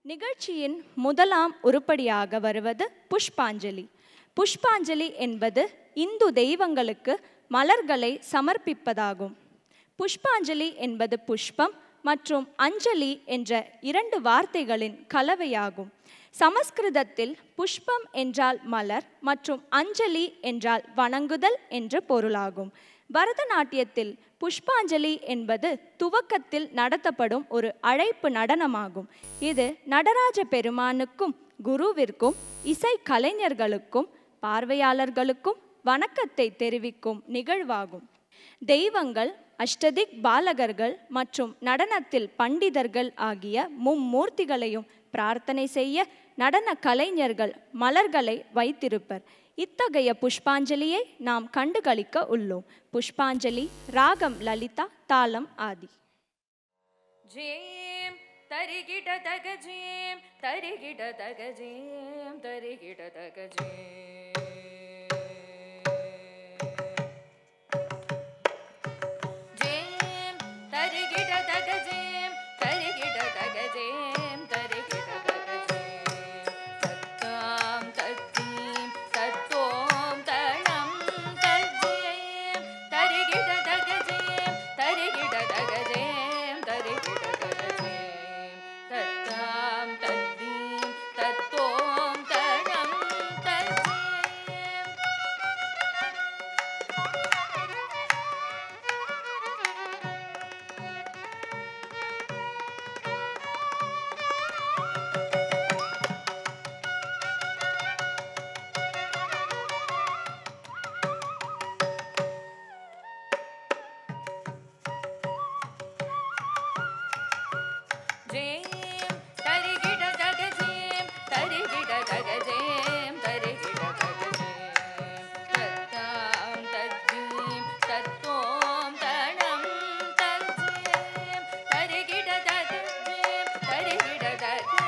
நிகழ்ச்சியின் முதலாம் உருப்படியாக வருவது புஷ்பாஞ்சலி. புஷ்பாஞ்சலி என்பது இந்து தெய்வங்களுக்கு மலர்களை சமர்ப்பிப்பதாகும். புஷ்பாஞ்சலி என்பது புஷ்பம் மற்றும் அஞ்சலி என்ற இரண்டு வார்த்தைகளின் கலவையாகும். சமஸ்கிருதத்தில் புஷ்பம் என்றால் மலர் மற்றும் அஞ்சலி என்றால் வணங்குதல் என்று பொருளாகும். பரதநாட்டியத்தில் புஷ்பாஞ்சலி என்பது துவக்கத்தில் நடத்தப்படும் ஒரு அழைப்பு நடனமாகும். இது நடராஜ பெருமானுக்கும் குருவிற்கும் இசை கலைஞர்களுக்கும் பார்வையாளர்களுக்கும் வணக்கத்தை தெரிவிக்கும் நிகழ்வாகும். தெய்வங்கள், அஷ்டதிக் பாலகர்கள் மற்றும் நடனத்தில் பண்டிதர்கள் ஆகிய மும்மூர்த்திகளையும் பிரார்த்தனை செய்ய நடன கலைஞர்கள் மலர்களை வைத்திருப்பர். இத்தகைய புஷ்பாஞ்சலியை நாம் கண்டுகளிக்க உள்ளோம். புஷ்பாஞ்சலி ராகம் லலிதா, தாளம் ஆதி. ஜேம் தரிகிட தகஜேம் தரிகிட தகஜேம் தரிகிட தகஜேம் ஜேம் தரிகிட தகஜேம் தரிகிட தகஜேம் தரிகிட தகஜேம் தத்தாம் தத்தீம் தத்தோம் தணம் தஜ்ஜேம் தரிகிட தகஜேம் தரிகிட தகஜேம் தரிகிட தகஜேம் தத்தாம் தத்தீம் தத்தோம் தணம் தஜ்ஜேம். ஜேம் தரிகிட தகஜேம் தரிகிட தகஜேம் தரிகிட தகஜேம் தத்தாம் தத்தீம் தத்தோம் தணம் தஜ்ஜேம் தரிகிட தகஜேம் தரிகிட தகஜேம்